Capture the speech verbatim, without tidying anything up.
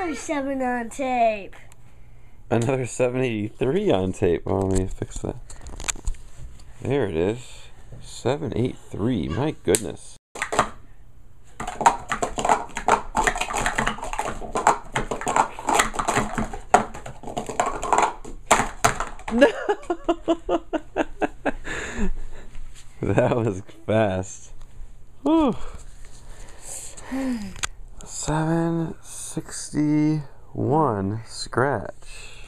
Another seven on tape. Another seven eighty-three on tape. Oh, let me fix that. There it is. seven eighty-three. My goodness. No! That was fast. Whew. seven sixty-one scratch.